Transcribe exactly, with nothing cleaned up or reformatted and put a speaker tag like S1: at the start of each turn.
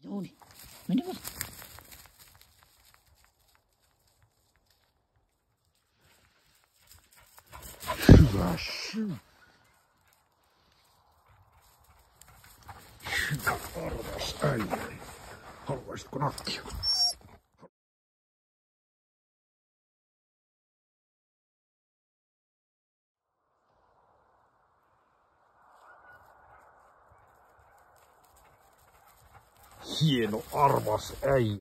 S1: Joo niin. Mene vaan.
S2: Hyvä syy. Hyvä arvas äijäni. Haluaisitko nakkia? Hieno arvas äijä.